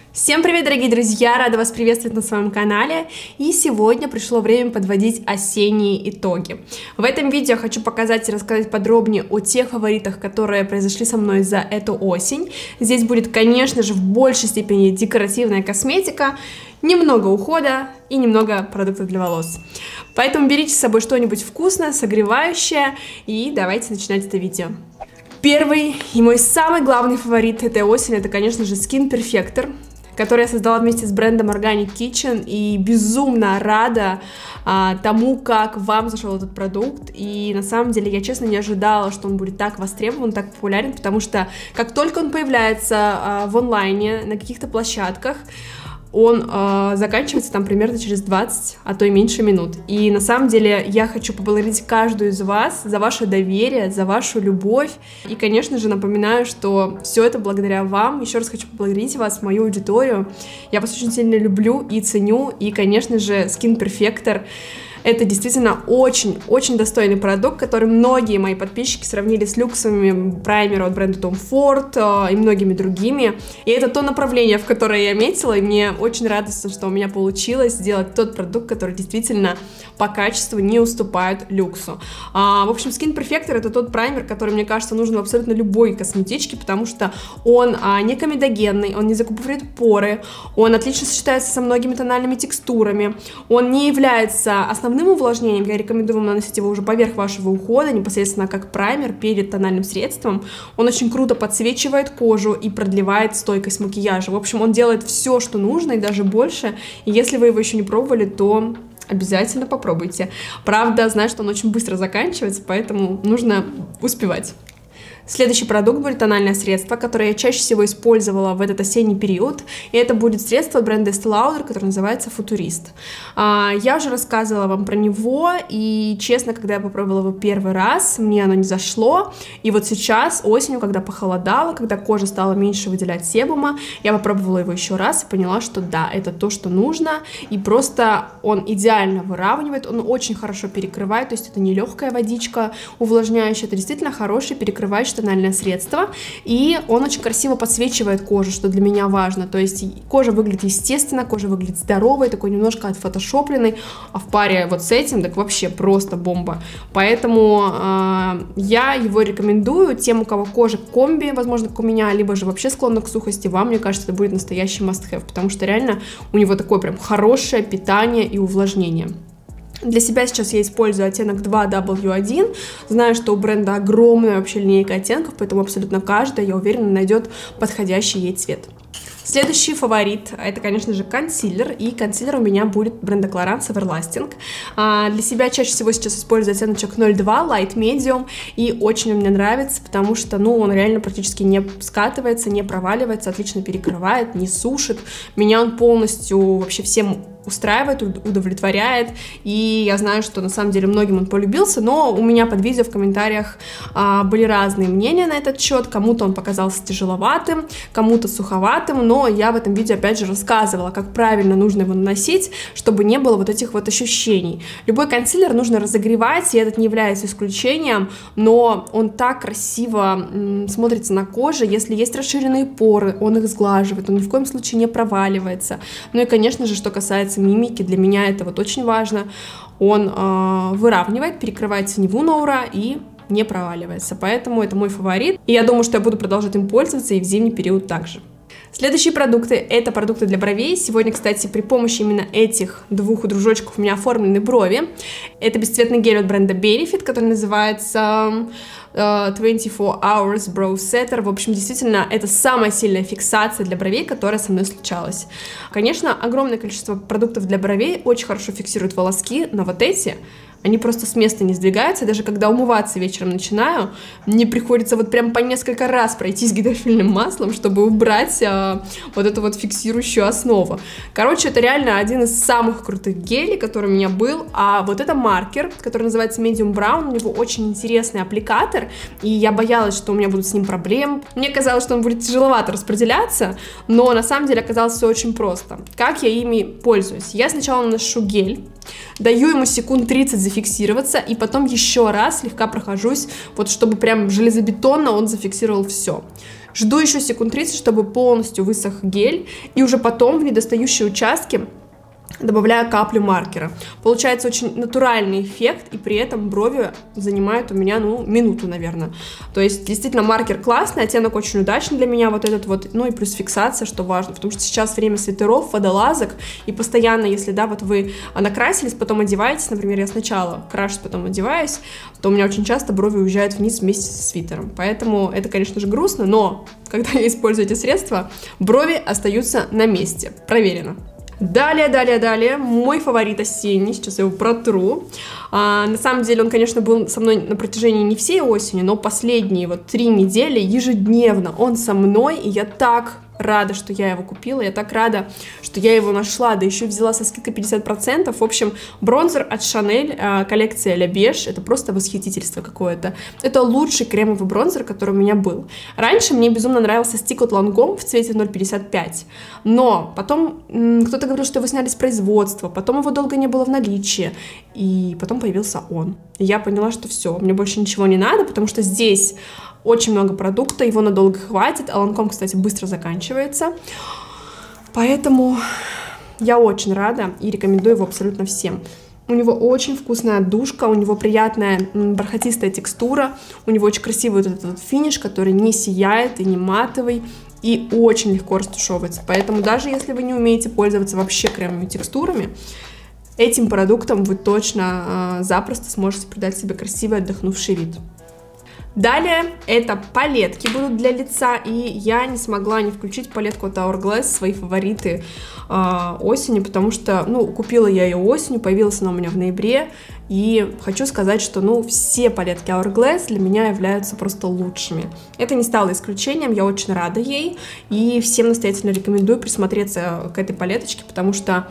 Всем привет, дорогие друзья! Рада вас приветствовать на своем канале. И сегодня пришло время подводить осенние итоги. В этом видео хочу показать и рассказать подробнее о тех фаворитах, которые произошли со мной за эту осень. Здесь будет, конечно же, в большей степени декоративная косметика, немного ухода и немного продуктов для волос. Поэтому берите с собой что-нибудь вкусное, согревающее, и давайте начинать это видео. Первый и мой самый главный фаворит этой осени — это, конечно же, Skin Perfector, который я создала вместе с брендом Organic Kitchen, и безумно рада тому, как вам зашел этот продукт. И на самом деле я, честно, не ожидала, что он будет так востребован, так популярен, потому что как только он появляется в онлайне, на каких-то площадках, он заканчивается там примерно через 20, а то и меньше минут. И на самом деле я хочу поблагодарить каждую из вас за ваше доверие, за вашу любовь. И, конечно же, напоминаю, что все это благодаря вам. Еще раз хочу поблагодарить вас, мою аудиторию. Я вас очень сильно люблю и ценю. И, конечно же, Skin Perfector — это действительно очень-очень достойный продукт, который многие мои подписчики сравнили с люксовыми праймерами от бренда Tom Ford и многими другими. И это то направление, в которое я метила, и мне очень радостно, что у меня получилось сделать тот продукт, который действительно по качеству не уступает люксу. В общем, Skin Perfector — это тот праймер, который, мне кажется, нужен в абсолютно любой косметичке, потому что он не комедогенный, он не закупоривает поры, он отлично сочетается со многими тональными текстурами, он не является основным увлажнением. Я рекомендую вам наносить его уже поверх вашего ухода, непосредственно как праймер перед тональным средством. Он очень круто подсвечивает кожу и продлевает стойкость макияжа. В общем, он делает все, что нужно, и даже больше. И если вы его еще не пробовали, то обязательно попробуйте. Правда, знаю, что он очень быстро заканчивается, поэтому нужно успевать. Следующий продукт будет тональное средство, которое я чаще всего использовала в этот осенний период, и это будет средство от бренда Estée Lauder, которое называется Футурист. Я уже рассказывала вам про него, и честно, когда я попробовала его первый раз, мне оно не зашло, и вот сейчас, осенью, когда похолодало, когда кожа стала меньше выделять себума, я попробовала его еще раз и поняла, что да, это то, что нужно, и просто он идеально выравнивает, он очень хорошо перекрывает, то есть это не легкая водичка увлажняющая, это действительно хороший перекрывающий тональное средство, и он очень красиво подсвечивает кожу, что для меня важно, то есть кожа выглядит естественно, кожа выглядит здоровой, такой немножко отфотошопленной, а в паре вот с этим так вообще просто бомба. Поэтому я его рекомендую тем, у кого кожа комби, возможно, как у меня, либо же вообще склонна к сухости. Вам, мне кажется, это будет настоящий must-have, потому что реально у него такое прям хорошее питание и увлажнение. Для себя сейчас я использую оттенок 2W1, знаю, что у бренда огромная вообще линейка оттенков, поэтому абсолютно каждая, я уверена, найдет подходящий ей цвет. Следующий фаворит — это, конечно же, консилер, и консилер у меня будет бренда Clarins Everlasting. Для себя чаще всего сейчас использую оттеночек 02 Light Medium, и очень он мне нравится, потому что, ну, он реально практически не скатывается, не проваливается, отлично перекрывает, не сушит. Меня он полностью вообще всем устраивает, удовлетворяет, и я знаю, что на самом деле многим он полюбился, но у меня под видео в комментариях были разные мнения на этот счет, кому-то он показался тяжеловатым, кому-то суховатым, но я в этом видео опять же рассказывала, как правильно нужно его наносить, чтобы не было вот этих вот ощущений. Любой консилер нужно разогревать, и этот не является исключением, но он так красиво смотрится на коже, если есть расширенные поры, он их сглаживает, он ни в коем случае не проваливается. Ну и, конечно же, что касается мимики, для меня это вот очень важно. Он выравнивает, перекрывает синеву на ура и не проваливается. Поэтому это мой фаворит. И я думаю, что я буду продолжать им пользоваться и в зимний период также. Следующие продукты — это продукты для бровей. Сегодня, кстати, при помощи именно этих двух дружочков у меня оформлены брови. Это бесцветный гель от бренда Benefit, который называется 24 Hours Brow Setter. В общем, действительно, это самая сильная фиксация для бровей, которая со мной случалась. Конечно, огромное количество продуктов для бровей очень хорошо фиксируют волоски, но вот эти они просто с места не сдвигаются. Даже когда умываться вечером начинаю, мне приходится вот прям по несколько раз пройтись гидрофильным маслом, чтобы убрать вот эту вот фиксирующую основу. Короче, это реально один из самых крутых гелей, который у меня был. А вот это маркер, который называется Medium Brown, у него очень интересный аппликатор, и я боялась, что у меня будут с ним проблемы. Мне казалось, что он будет тяжеловато распределяться, но на самом деле оказалось все очень просто. Как я ими пользуюсь? Я сначала наношу гель, даю ему секунд 30 зафиксироваться, и потом еще раз слегка прохожусь, вот чтобы прям железобетонно он зафиксировал все. Жду еще секунд 30, чтобы полностью высох гель, и уже потом в недостающие участки добавляю каплю маркера. Получается очень натуральный эффект, и при этом брови занимают у меня, ну, минуту, наверное. То есть, действительно, маркер классный, оттенок очень удачный для меня, вот этот вот, ну и плюс фиксация, что важно, потому что сейчас время свитеров, водолазок, и постоянно, если, да, вот вы накрасились, потом одеваетесь, например, я сначала крашусь, потом одеваюсь, то у меня очень часто брови уезжают вниз вместе со свитером, поэтому это, конечно же, грустно, но когда я использую эти средства, брови остаются на месте, проверено. Далее, мой фаворит осенний, сейчас я его протру. На самом деле он, конечно, был со мной на протяжении не всей осени, но последние вот 3 недели ежедневно он со мной, и я так рада, что я его купила, я так рада, что я его нашла, да еще взяла со скидкой 50%. В общем, бронзер от Chanel, коллекция La Beige, это просто восхитительство какое-то. Это лучший кремовый бронзер, который у меня был. Раньше мне безумно нравился Stick от Lancome в цвете 0,55, но потом кто-то говорил, что его сняли с производства, потом его долго не было в наличии, и потом появился он. И я поняла, что все, мне больше ничего не надо, потому что здесь очень много продукта, его надолго хватит, а Lancome, кстати, быстро заканчивается. Поэтому я очень рада и рекомендую его абсолютно всем. У него очень вкусная отдушка, у него приятная бархатистая текстура, у него очень красивый вот этот финиш, который не сияет и не матовый, и очень легко растушевывается. Поэтому даже если вы не умеете пользоваться вообще кремовыми текстурами, этим продуктом вы точно запросто сможете придать себе красивый отдохнувший вид. Далее это палетки будут для лица, и я не смогла не включить палетку от Hourglass, свои фавориты осенью, потому что, ну, купила я ее осенью, появилась она у меня в ноябре, и хочу сказать, что, ну, все палетки Hourglass для меня являются просто лучшими. Это не стало исключением, я очень рада ей, и всем настоятельно рекомендую присмотреться к этой палеточке, потому что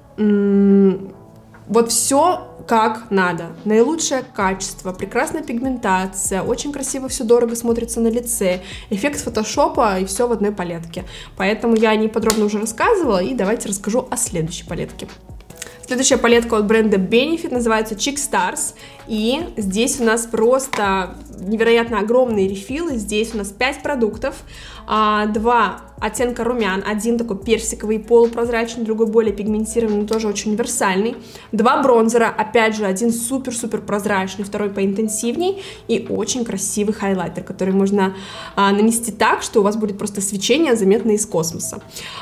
вот все как надо. Наилучшее качество, прекрасная пигментация, очень красиво все дорого смотрится на лице, эффект фотошопа и все в одной палетке. Поэтому я не подробно уже рассказывала, и давайте расскажу о следующей палетке. Следующая палетка от бренда Benefit называется Cheek Stars, и здесь у нас просто невероятно огромные рефилы. Здесь у нас 5 продуктов, 2 оттенка румян, один такой персиковый, полупрозрачный, другой более пигментированный, но тоже очень универсальный, 2 бронзера, опять же, один супер-супер прозрачный, второй поинтенсивней, и очень красивый хайлайтер, который можно нанести так, что у вас будет просто свечение заметно из космоса.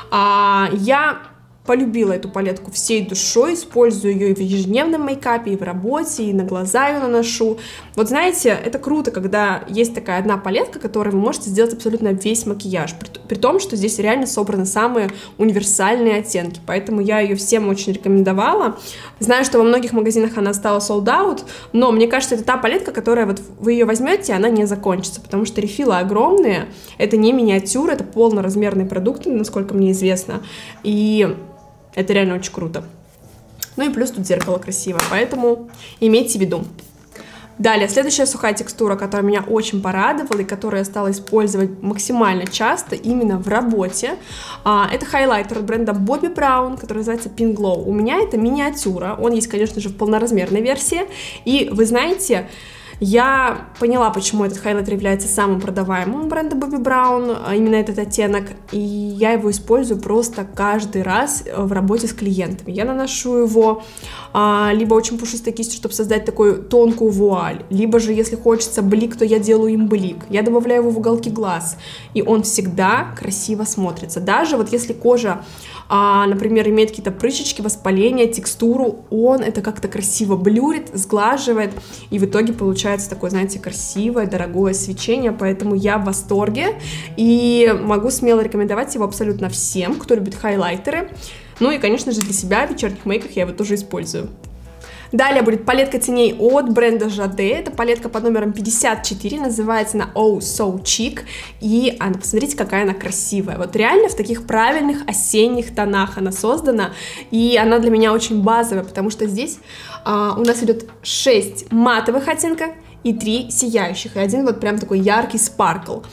Я полюбила эту палетку всей душой, использую ее и в ежедневном мейкапе, и в работе, и на глаза ее наношу. Вот знаете, это круто, когда есть такая одна палетка, которой вы можете сделать абсолютно весь макияж, при том, что здесь реально собраны самые универсальные оттенки, поэтому я ее всем очень рекомендовала. Знаю, что во многих магазинах она стала sold out, но мне кажется, это та палетка, которая вот вы ее возьмете, она не закончится, потому что рефилы огромные, это не миниатюра, это полноразмерные продукты, насколько мне известно, и это реально очень круто. Ну и плюс тут зеркало красивое, поэтому имейте в виду. Далее, следующая сухая текстура, которая меня очень порадовала и которую я стала использовать максимально часто именно в работе, это хайлайтер от бренда Bobbi Brown, который называется Pink Glow. У меня это миниатюра, он есть, конечно же, в полноразмерной версии, и вы знаете, я поняла, почему этот хайлайтер является самым продаваемым бренда Bobbi Brown, именно этот оттенок, и я его использую просто каждый раз в работе с клиентами. Я наношу его либо очень пушистой кистью, чтобы создать такую тонкую вуаль, либо же, если хочется блик, то я делаю им блик. Я добавляю его в уголки глаз, и он всегда красиво смотрится. Даже вот если кожа, например, имеет какие-то прыщички, воспаления, текстуру, он это как-то красиво блюрит, сглаживает, и в итоге получается такое, знаете, красивое, дорогое свечение, поэтому я в восторге, и могу смело рекомендовать его абсолютно всем, кто любит хайлайтеры. Ну и, конечно же, для себя в вечерних мейках я его тоже использую. Далее будет палетка теней от бренда Jade. Это палетка под номером 54, называется она Oh So Chic. И посмотрите, какая она красивая. Вот реально в таких правильных осенних тонах она создана. И она для меня очень базовая, потому что здесь у нас идет 6 матовых оттенков и 3 сияющих, и один вот прям такой яркий спаркл.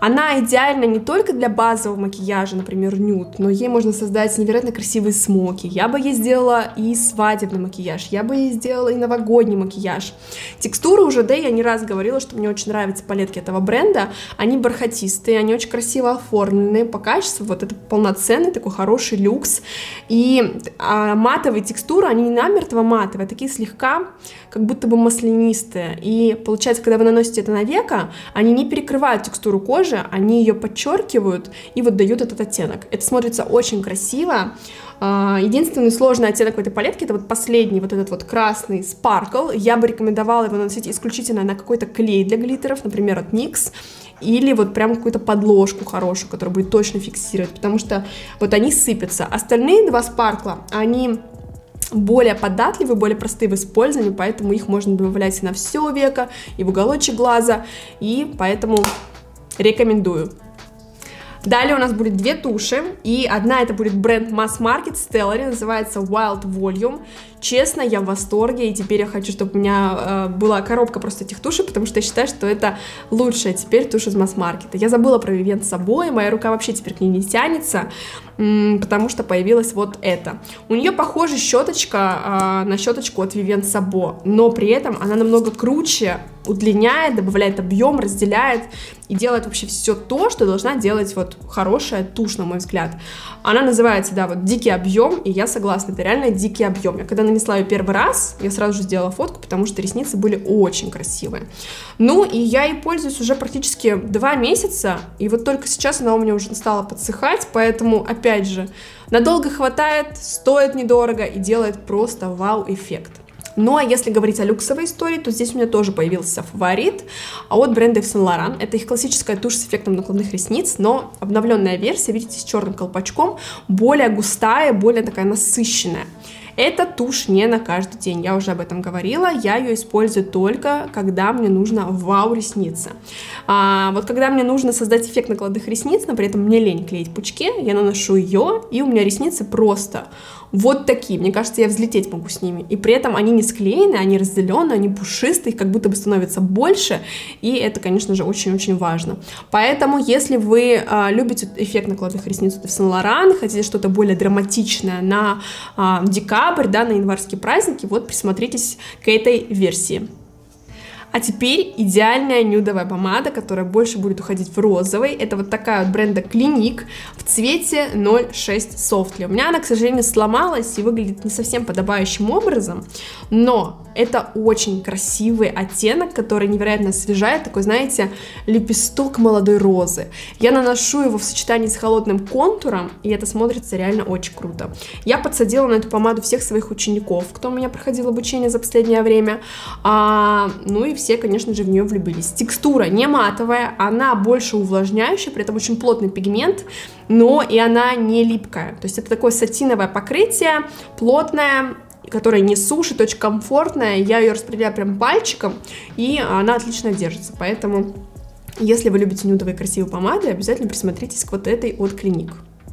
Она идеальна не только для базового макияжа, например, нюд, но ей можно создать невероятно красивые смоки. Я бы ей сделала и свадебный макияж, я бы ей сделала и новогодний макияж. Текстура уже, да, я не раз говорила, что мне очень нравятся палетки этого бренда. Они бархатистые, они очень красиво оформленные, по качеству вот это полноценный такой хороший люкс. И матовые текстуры, они не намертво матовые, а такие слегка как будто бы маслянистые. И получается, когда вы наносите это на веко, они не перекрывают текстуру кожи, они ее подчеркивают и вот дают этот оттенок. Это смотрится очень красиво. Единственный сложный оттенок в этой палетке — это вот последний, вот этот вот красный Sparkle. Я бы рекомендовала его наносить исключительно на какой-то клей для глиттеров, например, от NYX, или вот прям какую-то подложку хорошую, которая будет точно фиксировать, потому что вот они сыпятся. Остальные два Sparkle, они более податливые, более простые в использовании, поэтому их можно добавлять и на все веко, и в уголочек глаза, и поэтому рекомендую. Далее у нас будет две туши, и одна это будет бренд Mass Market Stellary, называется Wild Volume. Честно, я в восторге, и теперь я хочу, чтобы у меня была коробка просто этих тушей, потому что я считаю, что это лучшая теперь тушь из Mass Market. Я забыла про Vivien Sabo, моя рука вообще теперь к ней не тянется, потому что появилась вот это. У нее похожа щеточка на щеточку от Vivien Sabo, но при этом она намного круче, удлиняет, добавляет объем, разделяет и делает вообще все то, что должна делать вот хорошая тушь, на мой взгляд. Она называется, да, вот дикий объем, и я согласна, это реально дикий объем. Я когда нанесла ее первый раз, я сразу же сделала фотку, потому что ресницы были очень красивые. Ну, и я ей пользуюсь уже практически 2 месяца, и вот только сейчас она у меня уже стала подсыхать, поэтому, опять же, надолго хватает, стоит недорого и делает просто вау-эффект. Ну, а если говорить о люксовой истории, то здесь у меня тоже появился фаворит от бренда Yves Saint Laurent. Это их классическая тушь с эффектом накладных ресниц, но обновленная версия, видите, с черным колпачком, более густая, более такая насыщенная. Эта тушь не на каждый день, я уже об этом говорила, я ее использую только, когда мне нужно вау ресницы. Вот когда мне нужно создать эффект накладных ресниц, но при этом мне лень клеить пучки, я наношу ее, и у меня ресницы просто вот такие. Мне кажется, я взлететь могу с ними. И при этом они не склеены, они разделены, они пушистые, их как будто бы становится больше, и это, конечно же, очень-очень важно. Поэтому, если вы любите эффект накладных ресниц от Yves Saint Laurent, хотите что-то более драматичное на декабрь, да, на январские праздники, вот присмотритесь к этой версии. А теперь идеальная нюдовая помада, которая больше будет уходить в розовый. Это вот такая от бренда Clinique в цвете 06 Softly. У меня она, к сожалению, сломалась и выглядит не совсем подобающим образом, но это очень красивый оттенок, который невероятно освежает, такой, знаете, лепесток молодой розы. Я наношу его в сочетании с холодным контуром, и это смотрится реально очень круто. Я подсадила на эту помаду всех своих учеников, кто у меня проходил обучение за последнее время, ну и все, конечно же, в нее влюбились. Текстура не матовая, она больше увлажняющая, при этом очень плотный пигмент, но и она не липкая. То есть это такое сатиновое покрытие, плотное, которая не сушит, очень комфортная. Я ее распределяю прям пальчиком, и она отлично держится. Поэтому, если вы любите нюдовые красивые помады, обязательно присмотритесь к вот этой от Clinique.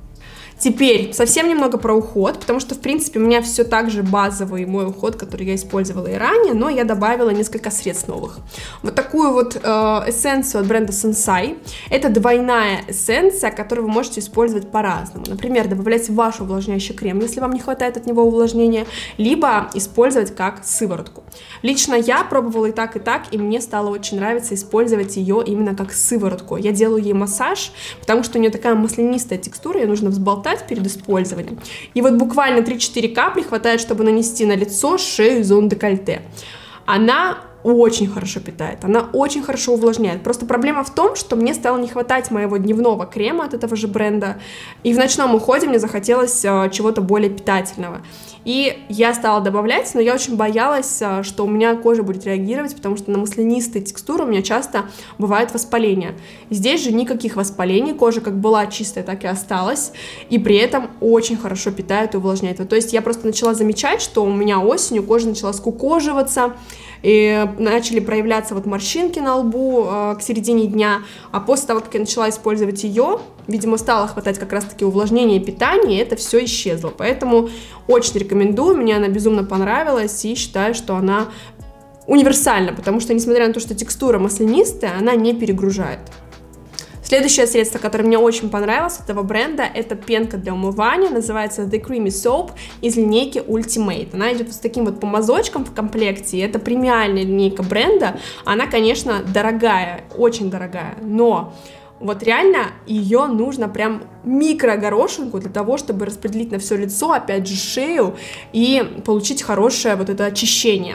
Теперь совсем немного про уход, потому что, в принципе, у меня все так же базовый мой уход, который я использовала и ранее, но я добавила несколько средств новых. Вот такую вот эссенцию от бренда Sensai. Это двойная эссенция, которую вы можете использовать по-разному. Например, добавлять в ваш увлажняющий крем, если вам не хватает от него увлажнения, либо использовать как сыворотку. Лично я пробовала и так, и мне стало очень нравиться использовать ее именно как сыворотку. Я делаю ей массаж, потому что у нее такая маслянистая текстура, ее нужно взболтать перед использованием. И вот буквально 3-4 капли хватает, чтобы нанести на лицо, шею, зону декольте. Она очень хорошо питает, она очень хорошо увлажняет. Просто проблема в том, что мне стало не хватать моего дневного крема от этого же бренда, и в ночном уходе мне захотелось чего-то более питательного. И я стала добавлять, но я очень боялась, что у меня кожа будет реагировать, потому что на маслянистые текстуры у меня часто бывает воспаление. Здесь же никаких воспалений, кожа как была чистая, так и осталась, и при этом очень хорошо питает и увлажняет. То есть я просто начала замечать, что у меня осенью кожа начала скукоживаться, и начали проявляться вот морщинки на лбу к середине дня, а после того, как я начала использовать ее, видимо, стало хватать как раз-таки увлажнения и питания, и это все исчезло. Поэтому очень рекомендую, мне она безумно понравилась, и считаю, что она универсальна, потому что, несмотря на то, что текстура маслянистая, она не перегружает. Следующее средство, которое мне очень понравилось от этого бренда, это пенка для умывания, называется The Creamy Soap из линейки Ultimate. Она идет с таким вот помазочком в комплекте, это премиальная линейка бренда, она, конечно, дорогая, очень дорогая, но вот реально ее нужно прям микро-горошинку для того, чтобы распределить на все лицо, опять же шею, и получить хорошее вот это очищение.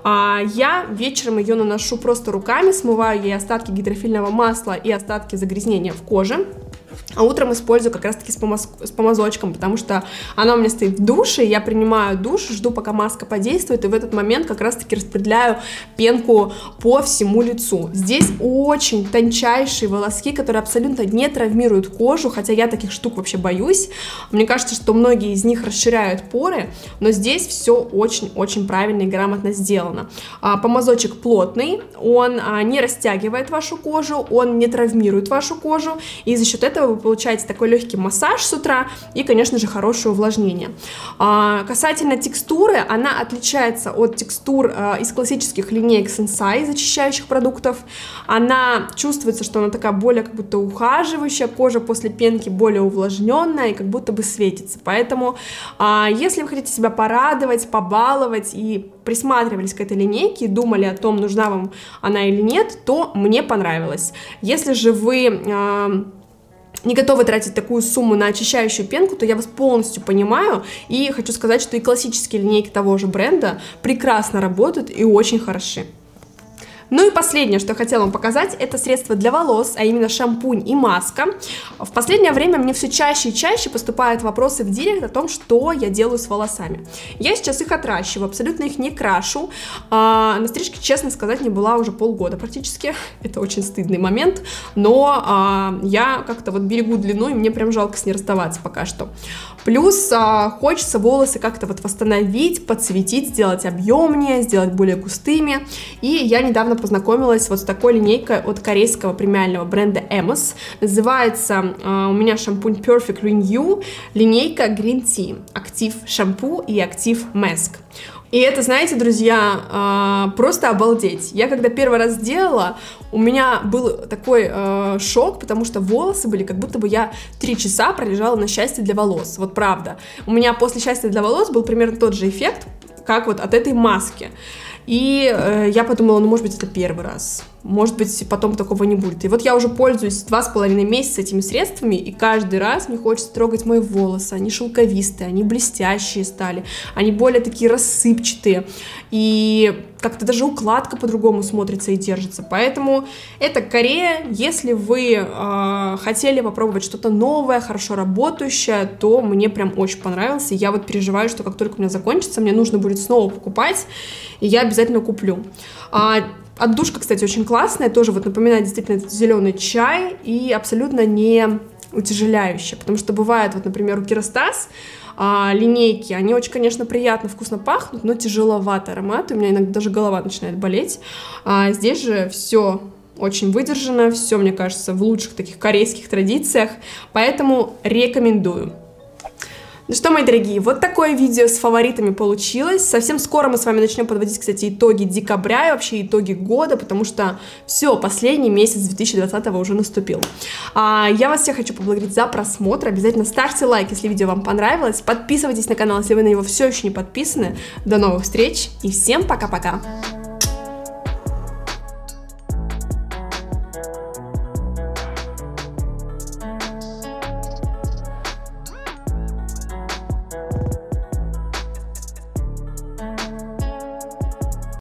Я вечером ее наношу просто руками, смываю ей остатки гидрофильного масла и остатки загрязнения в коже. А утром использую как раз-таки с помазочком, потому что она у меня стоит в душе, я принимаю душ, жду, пока маска подействует, и в этот момент как раз-таки распределяю пенку по всему лицу. Здесь очень тончайшие волоски, которые абсолютно не травмируют кожу, хотя я таких штук вообще боюсь. Мне кажется, что многие из них расширяют поры, но здесь все очень-очень правильно и грамотно сделано. Помазочек плотный, он не растягивает вашу кожу, он не травмирует вашу кожу, и за счет этого вы получаете такой легкий массаж с утра и, конечно же, хорошее увлажнение. Касательно текстуры, она отличается от текстур из классических линеек Sensai из очищающих продуктов. Она чувствуется, что она такая более как будто ухаживающая, кожа после пенки более увлажненная и как будто бы светится. Поэтому, если вы хотите себя порадовать, побаловать и присматривались к этой линейке и думали о том, нужна вам она или нет, то мне понравилось. Если же вы не готовы тратить такую сумму на очищающую пенку, то я вас полностью понимаю, и хочу сказать, что и классические линейки того же бренда прекрасно работают и очень хороши. Ну и последнее, что я хотела вам показать, это средство для волос, а именно шампунь и маска. В последнее время мне все чаще и чаще поступают вопросы в директ о том, что я делаю с волосами. Я сейчас их отращиваю, абсолютно их не крашу. На стрижке, честно сказать, не была уже полгода практически. Это очень стыдный момент, но я как-то вот берегу длину, и мне прям жалко с ней расставаться пока что. Плюс хочется волосы как-то вот восстановить, подсветить, сделать объемнее, сделать более густыми. И я недавно познакомилась вот с такой линейкой от корейского премиального бренда Emos. Называется у меня шампунь Perfect Renew, линейка Green Tea, актив шампу и актив маsk. И это, знаете, друзья, просто обалдеть. Я когда первый раз сделала, у меня был такой шок, потому что волосы были, как будто бы я 3 часа пролежала на счастье для волос. Вот правда. У меня после счастья для волос был примерно тот же эффект, как вот от этой маски. И я подумала, ну, может быть, это первый раз. Может быть, потом такого не будет. И вот я уже пользуюсь 2,5 месяца этими средствами, и каждый раз мне хочется трогать мои волосы. Они шелковистые, они блестящие стали, они более такие рассыпчатые. И как-то даже укладка по-другому смотрится и держится. Поэтому это Корея. Если вы хотели попробовать что-то новое, хорошо работающее, то мне прям очень понравился. Я вот переживаю, что как только у меня закончится, мне нужно будет снова покупать, и я обязательно куплю. Отдушка, кстати, очень классная, тоже вот напоминает действительно этот зеленый чай и абсолютно не утяжеляющая, потому что бывает, вот, например, у Kerastase линейки, они очень, конечно, приятно, вкусно пахнут, но тяжеловатый аромат, у меня иногда даже голова начинает болеть. Здесь же все очень выдержано, все, мне кажется, в лучших таких корейских традициях, поэтому рекомендую. Ну что, мои дорогие, вот такое видео с фаворитами получилось. Совсем скоро мы с вами начнем подводить, кстати, итоги декабря и вообще итоги года, потому что все, последний месяц 2020 уже наступил. Я вас всех хочу поблагодарить за просмотр. Обязательно ставьте лайк, если видео вам понравилось. Подписывайтесь на канал, если вы на него все еще не подписаны. До новых встреч и всем пока-пока!